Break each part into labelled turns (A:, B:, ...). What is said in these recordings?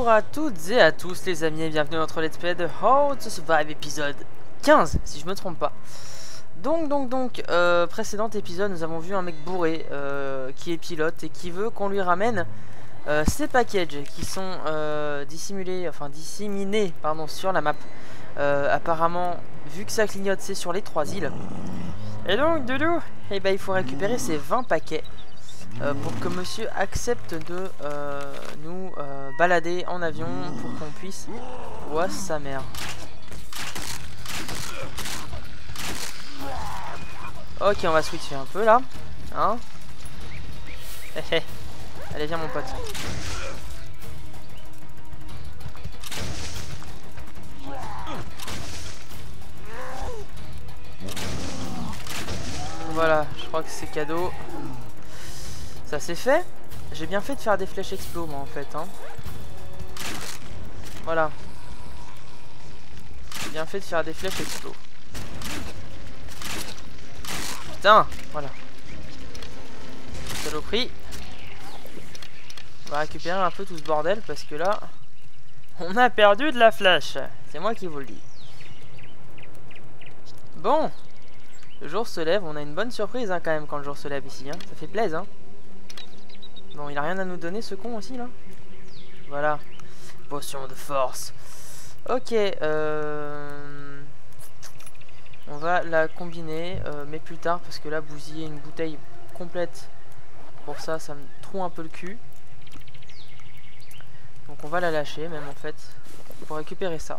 A: Bonjour à toutes et à tous les amis et bienvenue dans notre let's play de How to Survive épisode 15 si je me trompe pas. Donc, précédent épisode nous avons vu un mec bourré qui est pilote et qui veut qu'on lui ramène ces packages qui sont disséminés sur la map. Apparemment vu que ça clignote c'est sur les 3 îles. Et donc Doudou, eh ben, il faut récupérer ces 20 paquets. Pour que monsieur accepte de nous balader en avion pour qu'on puisse... Ouah, sa mère. Ok, on va switcher un peu là. Hein. Allez, viens mon pote. Voilà, je crois que c'est cadeau. Ça c'est fait. J'ai bien fait de faire des flèches explos moi en fait hein. Voilà. J'ai bien fait de faire des flèches explos. Putain, voilà. Saloperie. On va récupérer un peu tout ce bordel parce que là on a perdu de la flèche. C'est moi qui vous le dis. Bon. Le jour se lève, on a une bonne surprise hein, quand même quand le jour se lève ici hein. Ça fait plaisir hein. Bon, il a rien à nous donner ce con aussi là. Voilà. Potion de force. Ok. On va la combiner, mais plus tard parce que là, bousiller une bouteille complète. Pour ça, ça me trouve un peu le cul. Donc on va la lâcher même en fait. Pour récupérer ça.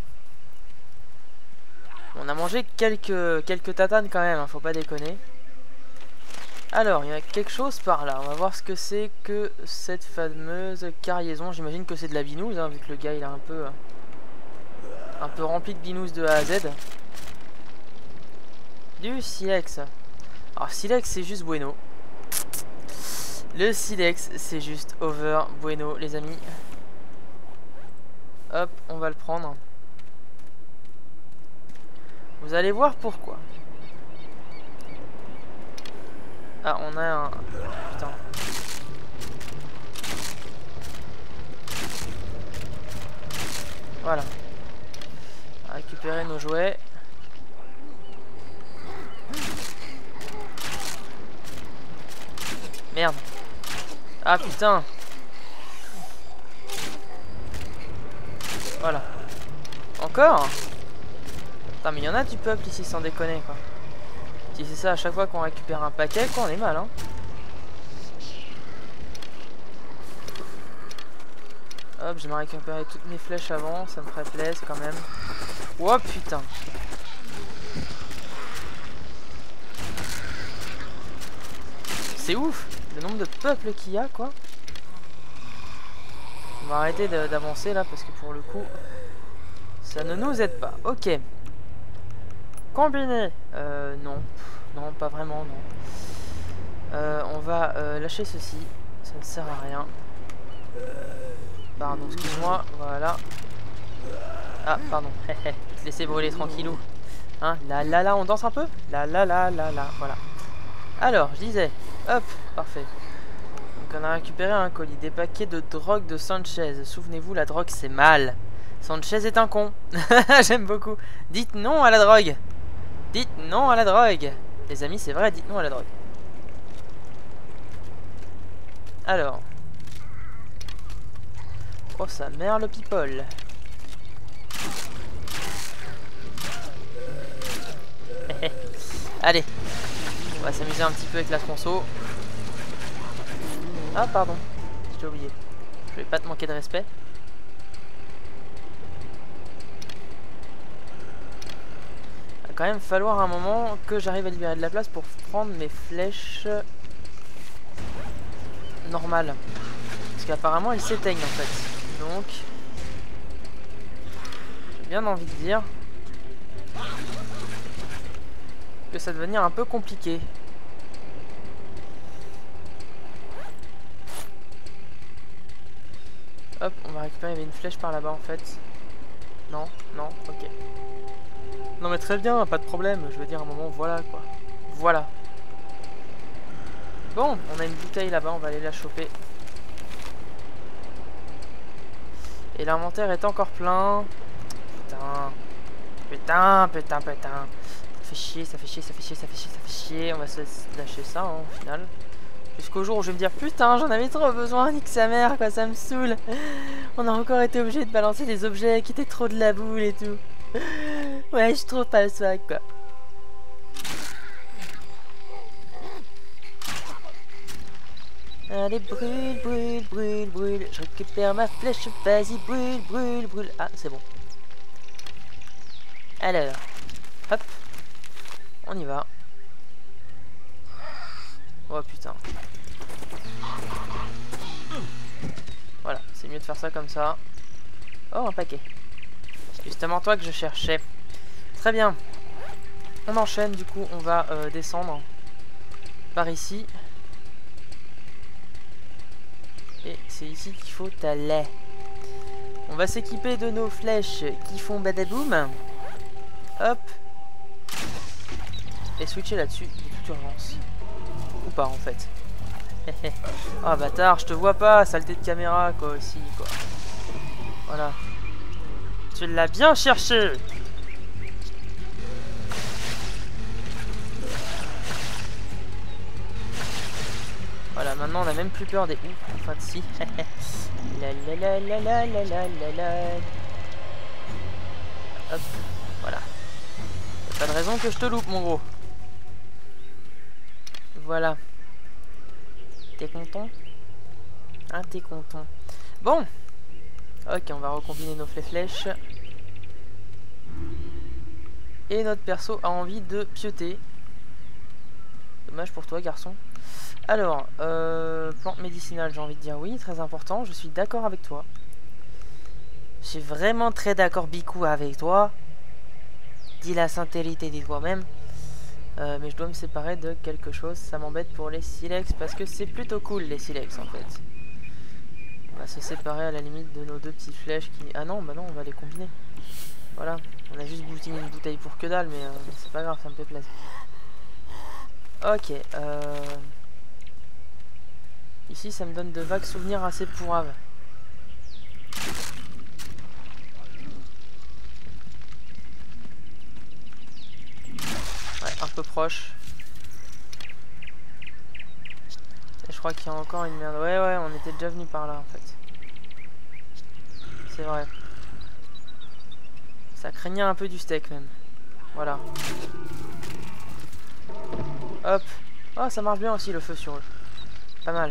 A: On a mangé quelques tatanes quand même, hein, faut pas déconner. Alors, il y a quelque chose par là. On va voir ce que c'est que cette fameuse cargaison. J'imagine que c'est de la binouse, hein, vu que le gars il est un peu rempli de binouze de A à Z. Du silex. Alors, silex c'est juste bueno. Le silex c'est juste over bueno, les amis. Hop, on va le prendre. Vous allez voir pourquoi. Ah, on a un... Putain. Voilà. On va récupérer nos jouets. Merde. Ah, putain. Voilà. Encore? Putain, mais il y en a du peuple ici, sans déconner, quoi. Si c'est ça, à chaque fois qu'on récupère un paquet, quoi, on est mal, hein. Hop, je vais récupérer toutes mes flèches avant, ça me ferait plaisir quand même. Oh putain. C'est ouf, le nombre de peuples qu'il y a, quoi. On va arrêter d'avancer là, parce que pour le coup, ça ne nous aide pas. Ok. Combiné. Non. Non, pas vraiment, non. On va lâcher ceci. Ça ne sert à rien. Pardon, excuse-moi. Voilà. Ah, pardon. Laissez brûler tranquillou. Hein, là, on danse un peu. Là, voilà. Alors, je disais. Hop, parfait. Donc, on a récupéré un colis. Des paquets de drogue de Sanchez. Souvenez-vous, la drogue, c'est mal. Sanchez est un con. J'aime beaucoup. Dites non à la drogue. Dites non à la drogue. Les amis, c'est vrai, dites non à la drogue. Alors. Oh, sa mère, le people. Allez. On va s'amuser un petit peu avec la conso. Ah, pardon. J'ai oublié. Je vais pas te manquer de respect. Il va quand même falloir un moment que j'arrive à libérer de la place pour prendre mes flèches normales. Parce qu'apparemment elles s'éteignent en fait. Donc j'ai bien envie de dire que ça va devenir un peu compliqué. Hop, on va récupérer, il y avait une flèche par là-bas en fait. Non, ok. Non mais très bien, pas de problème, je veux dire à un moment, voilà quoi. Voilà. Bon, on a une bouteille là-bas, on va aller la choper. Et l'inventaire est encore plein. Putain. Putain, putain, putain. Ça fait chier, ça fait chier, ça fait chier, ça fait chier, ça fait chier. On va se lâcher ça, hein, au final. Jusqu'au jour où je vais me dire, putain, j'en avais trop besoin, nique sa mère, quoi, ça me saoule. On a encore été obligé de balancer des objets qui étaient trop de la boule et tout. Ouais, je trouve pas le swag, quoi. Allez, brûle, brûle, brûle, brûle. Je récupère ma flèche, vas-y, brûle, brûle, brûle. Ah, c'est bon. Alors, hop. On y va. Oh putain. Voilà, c'est mieux de faire ça comme ça. Oh, un paquet. C'est justement toi que je cherchais. Très bien. On enchaîne, du coup, on va descendre par ici. Et c'est ici qu'il faut aller. On va s'équiper de nos flèches qui font badaboum. Hop. Et switcher là-dessus de toute urgence. Ou pas en fait. Ah bâtard, je te vois pas, saleté de caméra quoi aussi quoi. Voilà. Tu l'as bien cherché. Voilà, maintenant on a même plus peur des ouf. Enfin si. La la la la la la la la la. Hop, voilà. Y'a pas de raison que je te loupe mon gros. Voilà. T'es content? Ah, t'es content. Bon. Ok, on va recombiner nos flèches. Et notre perso a envie de pioter. Dommage pour toi, garçon. Alors, plante médicinale, j'ai envie de dire oui, très important. Je suis d'accord avec toi. Je suis vraiment très d'accord, Bicou, avec toi. Dis la sincérité de toi-même. Mais je dois me séparer de quelque chose. Ça m'embête pour les silex parce que c'est plutôt cool les silex en fait. On va se séparer à la limite de nos deux petites flèches qui... Ah non, bah non, on va les combiner. Voilà, on a juste boutiné une bouteille pour que dalle, mais c'est pas grave, ça me fait plaisir. Ok, ici ça me donne de vagues souvenirs assez pourraves. Ouais, un peu proche. Et je crois qu'il y a encore une merde. Ouais, ouais, on était déjà venu par là en fait. C'est vrai. Ça craignait un peu du steak même. Voilà. Hop. Oh, ça marche bien aussi le feu sur eux. Pas mal.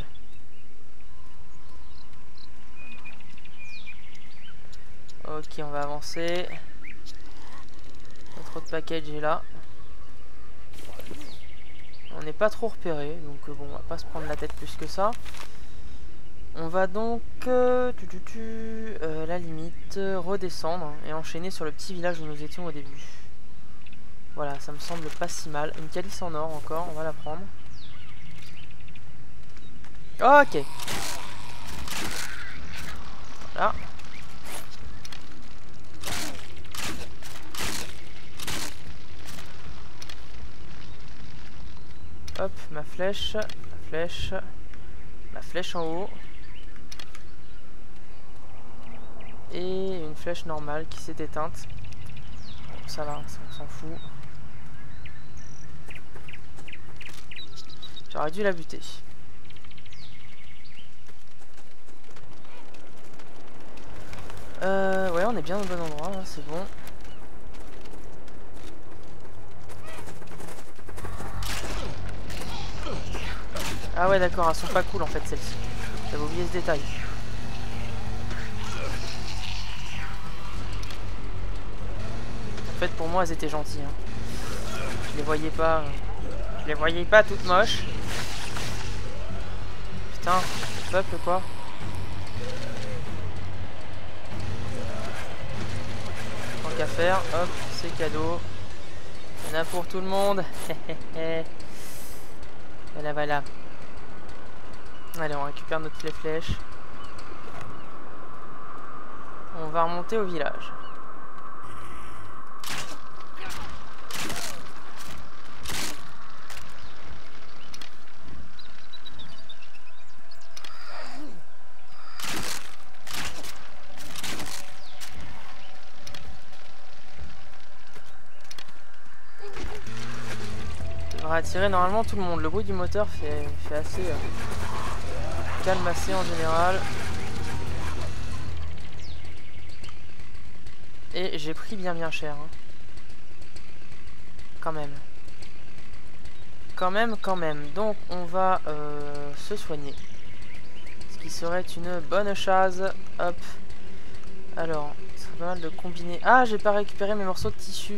A: Ok, on va avancer. Notre autre package est là. On n'est pas trop repéré, donc bon, on va pas se prendre la tête plus que ça. On va donc, la limite, redescendre et enchaîner sur le petit village où nous étions au début. Voilà, ça me semble pas si mal. Une calice en or encore, on va la prendre. Ok. Voilà. Hop, ma flèche, ma flèche en haut. Et une flèche normale qui s'est éteinte. Ça va, on s'en fout. J'aurais dû la buter. Ouais, on est bien au bon endroit, hein, c'est bon. Ah ouais, d'accord, elles sont pas cool en fait celles-ci. J'avais oublié ce détail. En fait, pour moi, elles étaient gentilles. Hein. Je les voyais pas. Je les voyais pas toutes moches. Putain, peuple quoi. Tant qu'à faire, hop, c'est cadeau. Il y en a pour tout le monde. Voilà, voilà. Allez, on récupère notre flèche. On va remonter au village. devrait attirer normalement tout le monde. Le bruit du moteur fait assez calmasser en général. Et j'ai pris bien cher. Hein. Quand même. Quand même. Donc on va se soigner. Ce qui serait une bonne chose. Hop. Alors, ce serait pas mal de combiner. Ah, j'ai pas récupéré mes morceaux de tissu.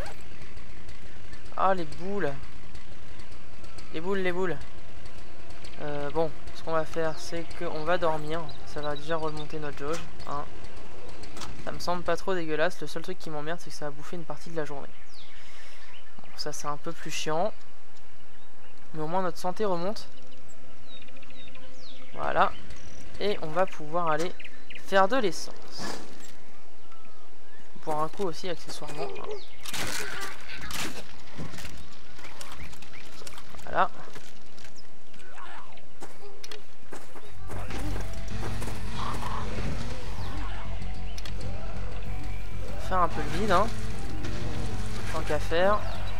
A: Ah, les boules. Les boules. Bon, ce qu'on va faire, c'est qu'on va dormir. Ça va déjà remonter notre jauge. Hein. Ça me semble pas trop dégueulasse. Le seul truc qui m'emmerde, c'est que ça va bouffer une partie de la journée. Bon, ça, c'est un peu plus chiant. Mais au moins, notre santé remonte. Voilà. Et on va pouvoir aller faire de l'essence. Pour un coup aussi, accessoirement. Voilà. Faire un peu le vide, hein. Tant qu'à faire.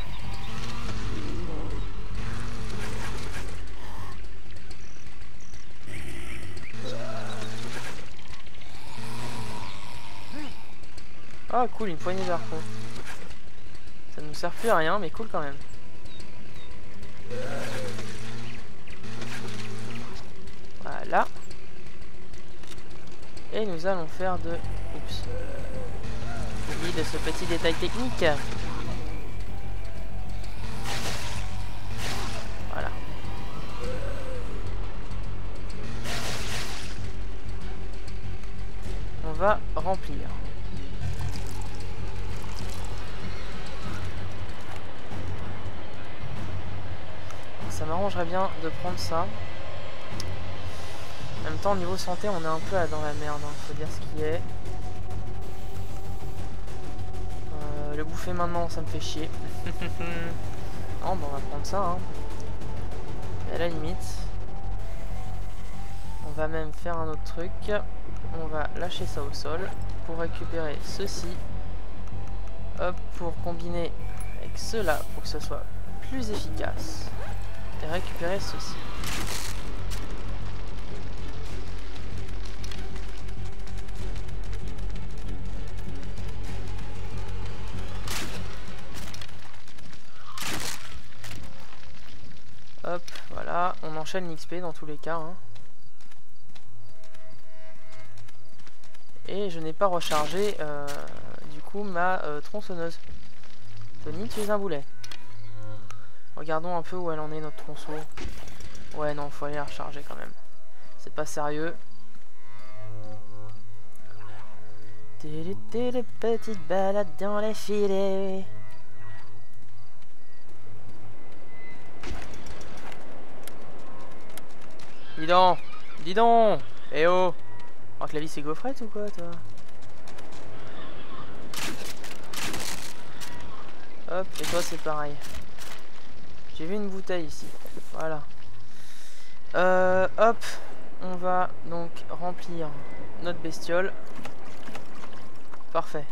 A: Ah cool, une poignée d'arpons. Ça ne nous sert plus à rien, mais cool quand même. Voilà. Et nous allons faire de... Oups. Oublie de ce petit détail technique. Voilà. On va remplir. Ça m'arrangerait bien de prendre ça. En même temps, au niveau santé, on est un peu dans la merde, hein, faut dire ce qui est. Le bouffer maintenant, ça me fait chier. Non, bon, on va prendre ça. Hein. Et à la limite, on va même faire un autre truc. On va lâcher ça au sol pour récupérer ceci. Hop, pour combiner avec cela pour que ce soit plus efficace. Et récupérer ceci. Hop, voilà, on enchaîne l'XP dans tous les cas. Hein. Et je n'ai pas rechargé du coup ma tronçonneuse. Tony, tu es un boulet. Regardons un peu où elle en est notre tronçon. Ouais non, faut aller la recharger quand même. C'est pas sérieux. Petite balade dans les filets. Dis donc. Eh oh. Alors que la vie c'est gaufrette ou quoi toi? Hop, et toi c'est pareil. J'ai vu une bouteille ici. Voilà. Hop. On va donc remplir notre bestiole. Parfait.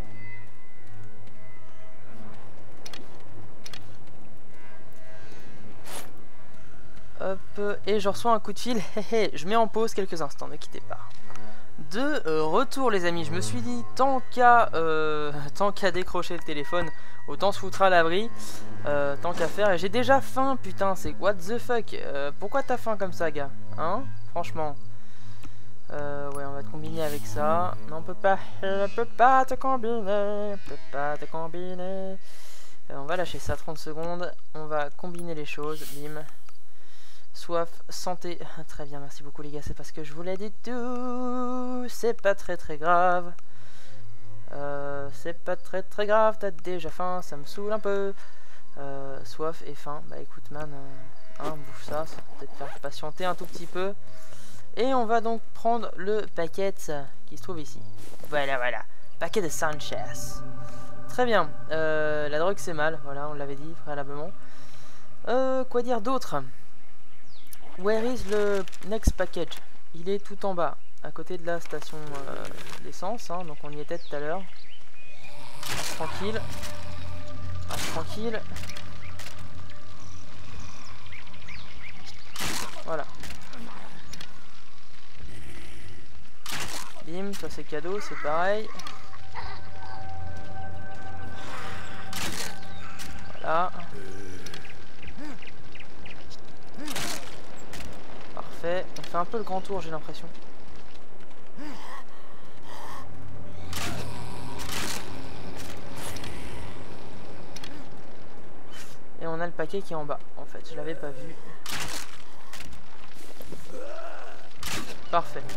A: Hop. Et je reçois un coup de fil. Je mets en pause quelques instants, ne quittez pas. De retour les amis, je me suis dit tant qu'à décrocher le téléphone, autant se foutre à l'abri, tant qu'à faire. Et j'ai déjà faim, putain, c'est what the fuck. Pourquoi t'as faim comme ça, gars? Hein? Franchement. Ouais, on va te combiner avec ça. Non, on peut pas te combiner. On peut pas te combiner. On va lâcher ça 30 secondes. On va combiner les choses. Bim. Soif, santé. Très bien, merci beaucoup les gars, c'est parce que je vous l'ai dit tout. C'est pas très grave. C'est pas très grave, t'as déjà faim, ça me saoule un peu. Soif et faim, bah écoute man, hein, bouffe ça, ça va peut-être faire patienter un tout petit peu. Et on va donc prendre le paquet qui se trouve ici. Voilà, paquet de Sanchez. Très bien, la drogue c'est mal, voilà, on l'avait dit préalablement. Quoi dire d'autre? Where is the next package? Il est tout en bas, à côté de la station d'essence, hein, donc on y était tout à l'heure. Tranquille. Tranquille. Bim, ça c'est cadeau, c'est pareil. Voilà. Parfait. On fait un peu le grand tour, j'ai l'impression. Et on a le paquet qui est en bas. En fait, je l'avais pas vu. Parfait.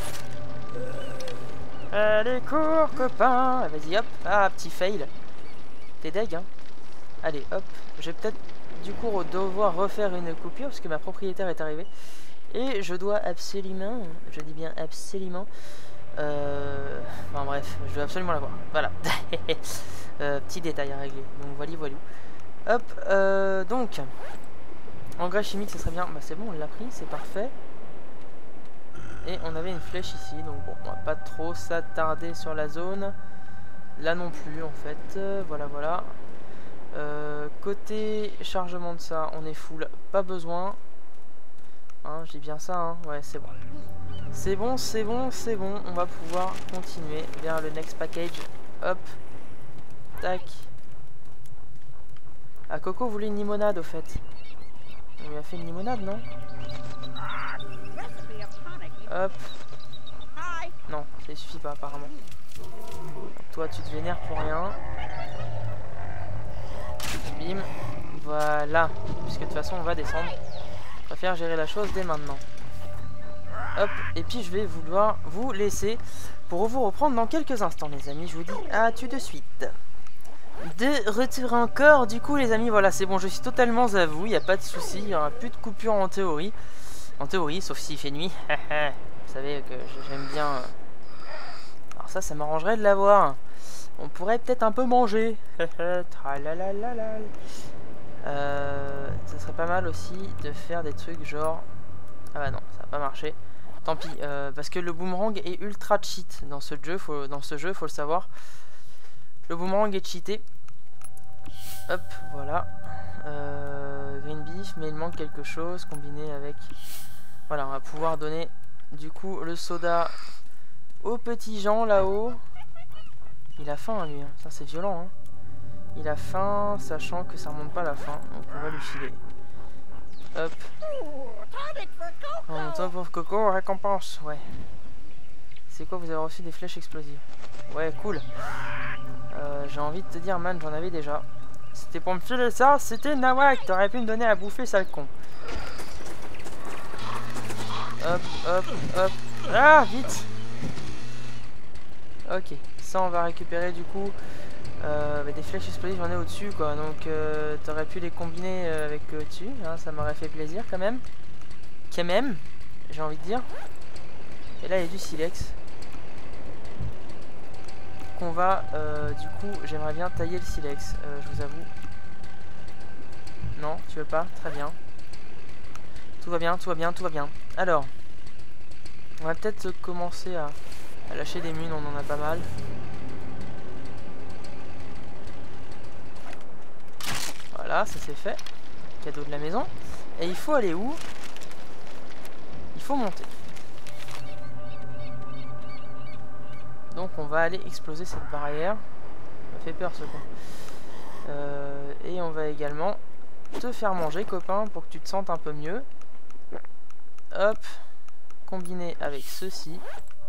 A: Allez, cours, copain. Vas-y, hop. Ah, petit fail. T'es deg, hein. Allez, hop. Je vais peut-être, du coup, devoir refaire une coupure parce que ma propriétaire est arrivée. Et je dois absolument, je dis bien absolument, enfin bref, je dois absolument la voir. Voilà. Petit détail à régler. Donc, voilà. Hop, donc, engrais chimique, ça serait bien. Bah, c'est bon, on l'a pris, c'est parfait. Et on avait une flèche ici, donc bon, on va pas trop s'attarder sur la zone. Là non plus, en fait. Voilà. Côté chargement de ça, on est full, pas besoin. Hein, je dis bien ça, hein. Ouais, c'est bon. C'est bon. On va pouvoir continuer vers le next package. Hop. Tac. Ah, Coco voulait une limonade, au fait. On lui a fait une limonade, non? Hop. Non, ça ne suffit pas, apparemment. Donc, toi, tu te vénères pour rien. Bim. Voilà. Puisque de toute façon, on va descendre. Je préfère gérer la chose dès maintenant. Hop. Et puis, je vais vouloir vous laisser pour vous reprendre dans quelques instants, les amis. Je vous dis à tout de suite. De retour encore. Du coup, les amis, voilà, c'est bon. Je suis totalement à vous. Il n'y a pas de souci. Il n'y aura plus de coupure en théorie. En théorie, sauf s'il fait nuit. Vous savez que j'aime bien... Alors ça m'arrangerait de l'avoir. On pourrait peut-être un peu manger. Ça serait pas mal aussi de faire des trucs genre... Ah bah non, ça va pas marcher. Tant pis, parce que le boomerang est ultra cheat dans ce jeu, faut le savoir. Le boomerang est cheaté. Hop, voilà. Green beef, mais il manque quelque chose combiné avec... Voilà, on va pouvoir donner du coup le soda au petit Jean là-haut. Il a faim, lui, hein. Ça c'est violent, hein. Il a faim, sachant que ça remonte pas à la fin, donc on va lui filer. Hop. En temps pour Coco, récompense, ouais. C'est quoi, vous avez reçu des flèches explosives? Ouais, cool. J'ai envie de te dire, man, j'en avais déjà. C'était pour me filer ça, c'était nawak. T'aurais pu me donner à bouffer, sale con. Hop. Ah, vite. Ok, ça on va récupérer du coup. Des flèches explosives, j'en ai au-dessus quoi. Donc t'aurais pu les combiner avec au-dessus. Hein, ça m'aurait fait plaisir quand même. J'ai envie de dire. Et là il y a du silex. Qu'on va, du coup, j'aimerais bien tailler le silex, je vous avoue. Non, tu veux pas? Très bien. Tout va bien. Alors, on va peut-être commencer à lâcher des mines, on en a pas mal. Voilà, ça c'est fait. Cadeau de la maison. Et il faut aller où? Il faut monter. Donc on va aller exploser cette barrière. Ça m'a fait peur ce con. Et on va également te faire manger, copain, pour que tu te sentes un peu mieux. Hop. Combiné avec ceci.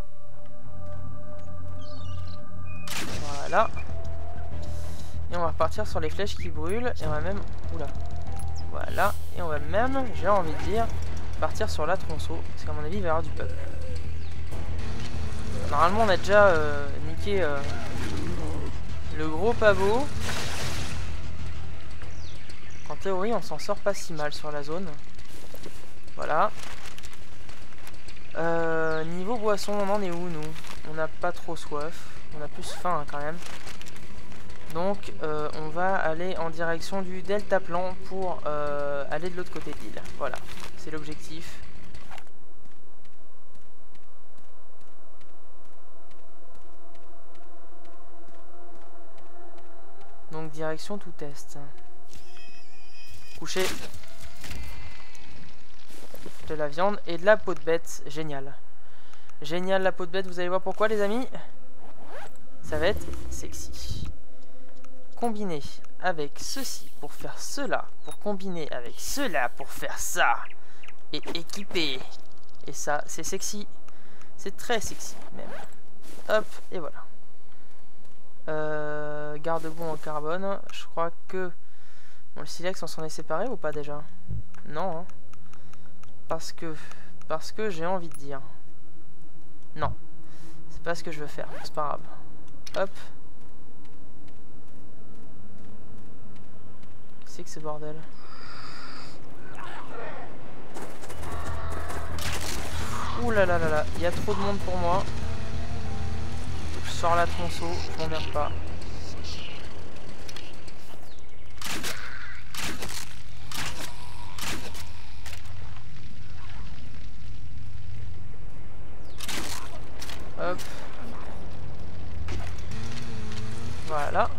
A: Voilà. Et on va repartir sur les flèches qui brûlent. Et on va même... Oula. Voilà. Et on va même, j'ai envie de dire, partir sur la tronçon. Parce qu'à mon avis, il va y avoir du peuple. Normalement, on a déjà niqué le gros pavot. En théorie, on s'en sort pas si mal sur la zone. Voilà. Niveau boisson, on en est où, nous? On n'a pas trop soif. On a plus faim, hein, quand même. Donc, on va aller en direction du deltaplan pour aller de l'autre côté de l'île. Voilà, c'est l'objectif. Donc, direction tout est. Coucher. De la viande et de la peau de bête. Génial. Génial la peau de bête, vous allez voir pourquoi les amis. Ça va être sexy. Combiner avec ceci pour faire cela. Pour combiner avec cela pour faire ça. Et équiper. Et ça, c'est sexy. C'est très sexy même. Hop, et voilà. Garde-boue en carbone. Je crois que... Bon, le silex, on s'en est séparé ou pas déjà? Non. Hein. Parce que j'ai envie de dire. Non. C'est pas ce que je veux faire. C'est pas grave. Hop. Qu'est-ce que c'est bordel? Ouh là là là là. Il y a trop de monde pour moi. Je sors la tronçon. Je m'emmerde pas. Hop. Voilà.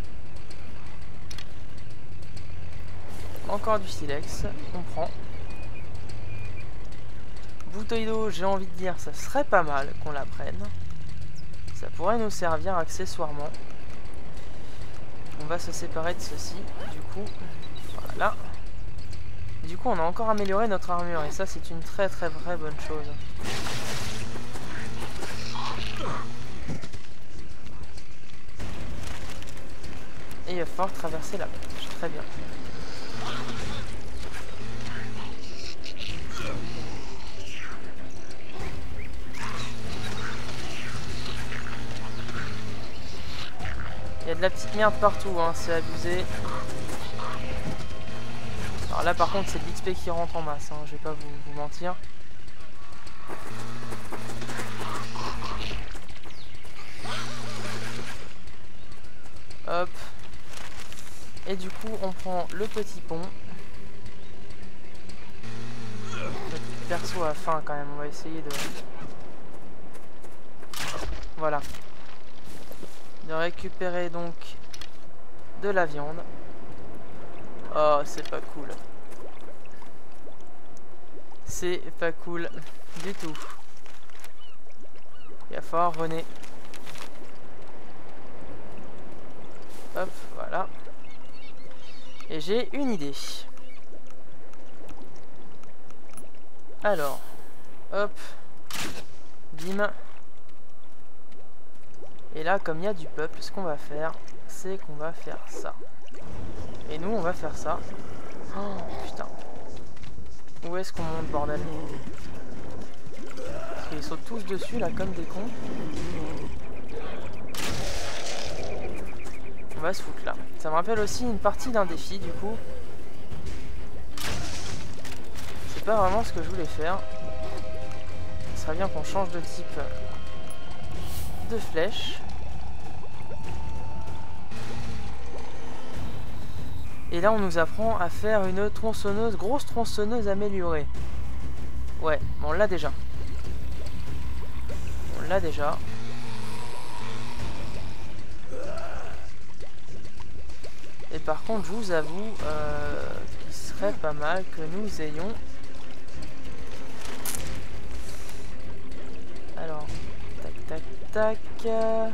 A: Encore du silex. On prend. Bouteille d'eau, j'ai envie de dire, ça serait pas mal qu'on la prenne. Ça pourrait nous servir accessoirement. On va se séparer de ceci. Du coup, voilà. Du coup, on a encore amélioré notre armure. Et ça, c'est une très très vraie bonne chose. Et il va falloir traverser la plage. Très bien. Il y a de la petite merde partout, hein, c'est abusé. Alors là par contre c'est de l'XP qui rentre en masse, hein, je vais pas vous mentir. Hop. Et du coup on prend le petit pont. Notre perso a faim quand même, on va essayer de... Voilà. De récupérer donc de la viande. Oh, c'est pas cool. C'est pas cool du tout. Il va falloir René. Hop, voilà. Et j'ai une idée. Alors, hop, bim. Et là, comme il y a du peuple, ce qu'on va faire, c'est qu'on va faire ça. Et nous, on va faire ça. Oh, putain. Où est-ce qu'on monte, bordel? Parce qu'ils sautent tous dessus, là, comme des cons. On va se foutre là. Ça me rappelle aussi une partie d'un défi, du coup. C'est pas vraiment ce que je voulais faire. Ce serait bien qu'on change de type de flèche. Et là on nous apprend à faire une tronçonneuse, grosse tronçonneuse améliorée. Ouais, on l'a déjà. On l'a déjà. Et par contre je vous avoue qu'il serait pas mal que nous ayons... Alors, tac tac tac. Alors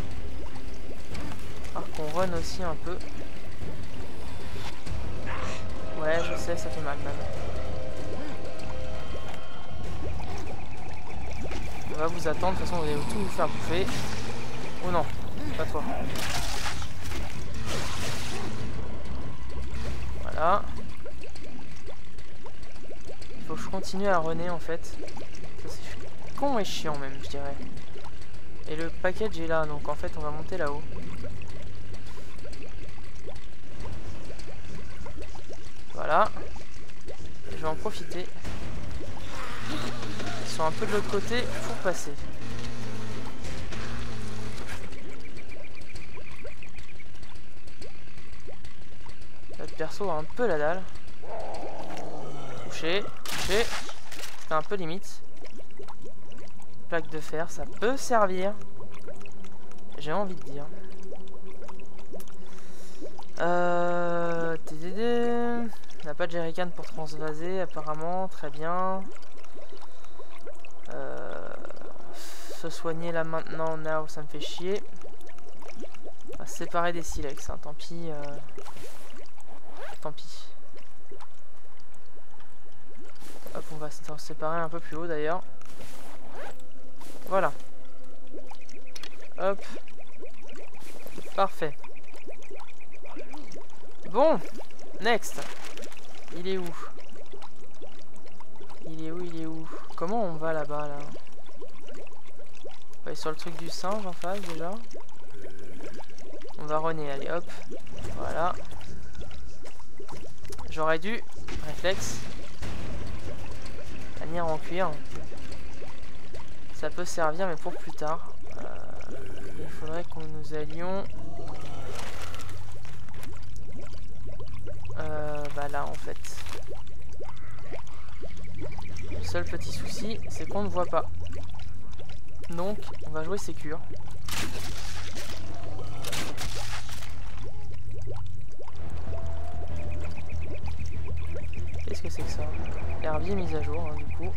A: qu'on run aussi un peu. Ouais, je sais, ça fait mal même. On va vous attendre, de toute façon vous allez tout vous faire bouffer. Oh non, pas toi. Voilà. Il faut que je continue à runner en fait. Ça c'est con et chiant même, je dirais. Et le package est là, donc en fait on va monter là-haut. Voilà. Et je vais en profiter. Ils sont un peu de l'autre côté pour passer. Notre perso a un peu la dalle. Touché, touché. C'était un peu limite. Plaque de fer, ça peut servir. J'ai envie de dire. On n'a pas de jerrycan pour transvaser apparemment, très bien. se soigner là maintenant. Now, ça me fait chier. On va se séparer des silex, hein. Tant pis. Tant pis. Hop, on va se séparer un peu plus haut d'ailleurs. Voilà. Hop. Parfait. Bon. Next. Il est où? Il est où? Il est où? Comment on va là-bas là? On va aller sur le truc du singe en face déjà. On va runner, allez hop. Voilà. J'aurais dû. Réflexe. Lanière en cuir. Ça peut servir mais pour plus tard. Il faudrait que nous allions. Bah là en fait. Le seul petit souci c'est qu'on ne voit pas. Donc on va jouer sécure. Qu'est-ce que c'est que ça? Herbier mise à jour, hein, du coup.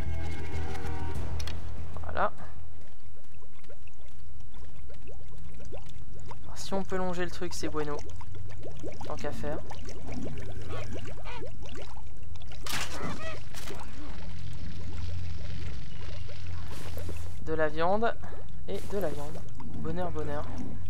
A: Voilà. Alors, si on peut longer le truc, c'est bueno. Tant qu'à faire. De la viande. Et de la viande. Bonheur, bonheur.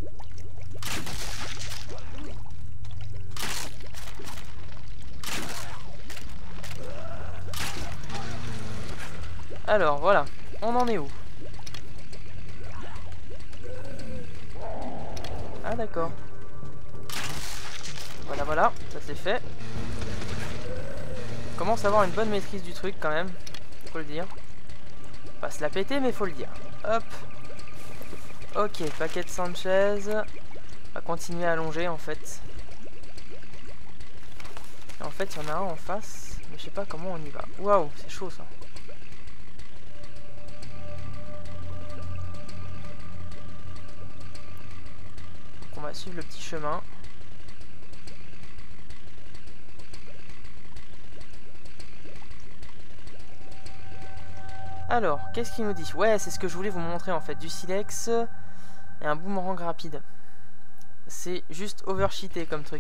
A: Alors, voilà. On en est où? Ah, d'accord. Voilà, voilà. Ça c'est fait. On commence à avoir une bonne maîtrise du truc, quand même. Faut le dire. Pas se la péter, mais faut le dire. Hop. Ok, paquet de Sanchez. On va continuer à allonger, en fait. Et en fait, il y en a un en face. Mais je sais pas comment on y va. Waouh, c'est chaud, ça. On va suivre le petit chemin. Alors, qu'est-ce qu'il nous dit? Ouais, c'est ce que je voulais vous montrer en fait. Du silex et un boomerang rapide. C'est juste overcheaté comme truc.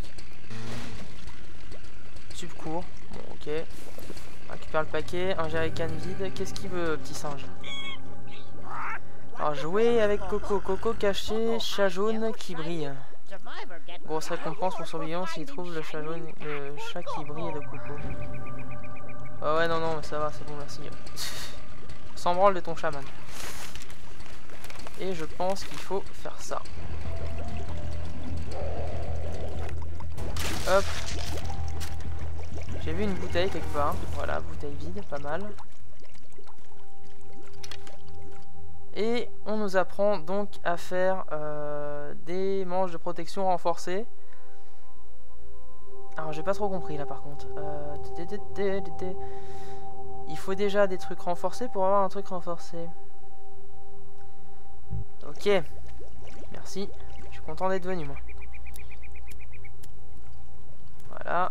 A: Sub court. Bon, ok. On récupère le paquet. Un jerrycan vide. Qu'est-ce qu'il veut, petit singe? Alors, jouer avec Coco. Coco caché, chat jaune qui brille. Grosse récompense pour surveillant s'il trouve le chat jaune, le chat qui brille de Coco. Oh ouais, non, non, mais ça va, c'est bon, merci. Sans branle de ton chaman. Et je pense qu'il faut faire ça. Hop. J'ai vu une bouteille quelque part. Voilà, bouteille vide, pas mal. Et on nous apprend donc à faire des manches de protection renforcées. Alors j'ai pas trop compris là par contre. Il faut déjà des trucs renforcés pour avoir un truc renforcé. Ok. Merci. Je suis content d'être venu moi. Voilà.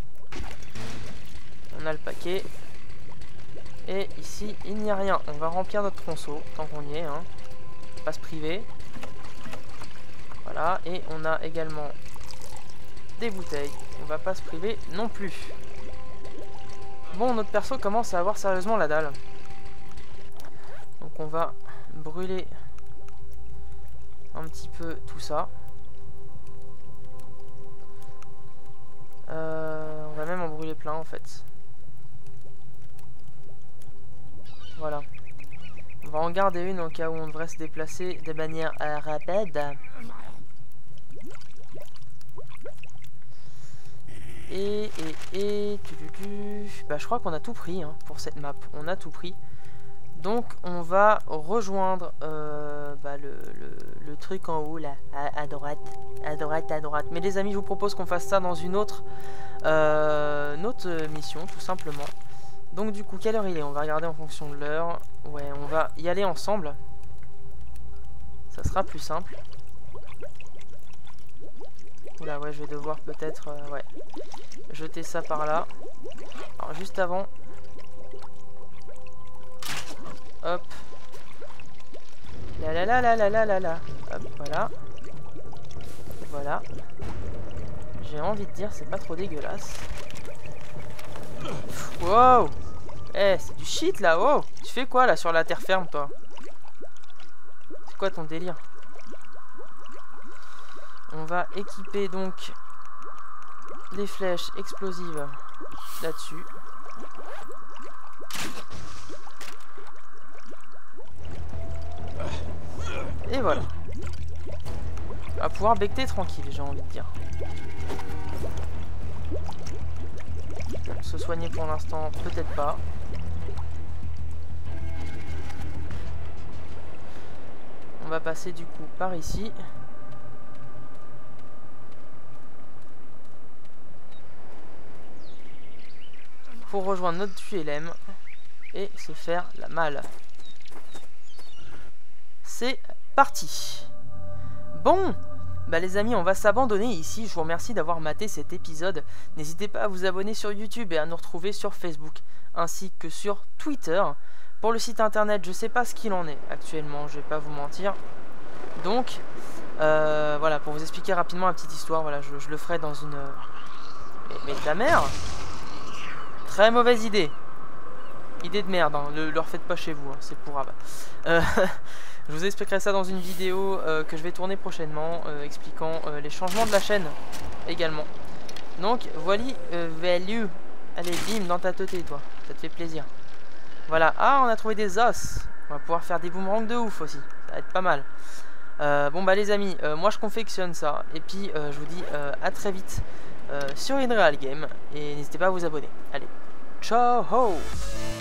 A: On a le paquet. Et ici, il n'y a rien. On va remplir notre tronçon, tant qu'on y est. Hein. Pas se priver. Voilà. Et on a également des bouteilles. On va pas se priver non plus. Bon, notre perso commence à avoir sérieusement la dalle. Donc on va brûler un petit peu tout ça. On va même en brûler plein en fait. Voilà. On va en garder une au cas où on devrait se déplacer de manière rapide. Bah, je crois qu'on a tout pris hein, pour cette map. On a tout pris. Donc on va rejoindre bah, le truc en haut là, à droite. À droite. Mais les amis, je vous propose qu'on fasse ça dans une autre mission, tout simplement. Donc du coup, quelle heure il est? On va regarder en fonction de l'heure. Ouais, on va y aller ensemble. Ça sera plus simple. Oula, ouais, je vais devoir peut-être ouais, jeter ça par là. Alors juste avant. Hop. La la la la la la la la. Hop, voilà. Voilà. J'ai envie de dire, c'est pas trop dégueulasse. Wow. Eh, c'est du shit là, wow. Tu fais quoi là sur la terre ferme, toi? C'est quoi ton délire? On va équiper donc les flèches explosives là-dessus. Et voilà. On va pouvoir becter tranquille, j'ai envie de dire. Se soigner pour l'instant, peut-être pas. On va passer du coup par ici. Pour rejoindre notre QLM et se faire la malle. C'est parti. Bon, bah les amis, on va s'abandonner ici. Je vous remercie d'avoir maté cet épisode. N'hésitez pas à vous abonner sur YouTube et à nous retrouver sur Facebook ainsi que sur Twitter. Pour le site internet, je sais pas ce qu'il en est actuellement, je vais pas vous mentir. Donc, voilà, pour vous expliquer rapidement la petite histoire, voilà, je le ferai dans une... Mais ta mère! Très mauvaise idée. Idée de merde, hein. Le refaites pas chez vous, hein. C'est pour rabat. Je vous expliquerai ça dans une vidéo que je vais tourner prochainement, expliquant les changements de la chaîne également. Donc, voilà, value. Allez, bim, dans ta teuté, toi. Ça te fait plaisir. Voilà. Ah, on a trouvé des os. On va pouvoir faire des boomerangs de ouf aussi. Ça va être pas mal. Bon, bah les amis, moi je confectionne ça. Et puis, je vous dis à très vite sur InRealGame. Et n'hésitez pas à vous abonner. Allez, ciao ho!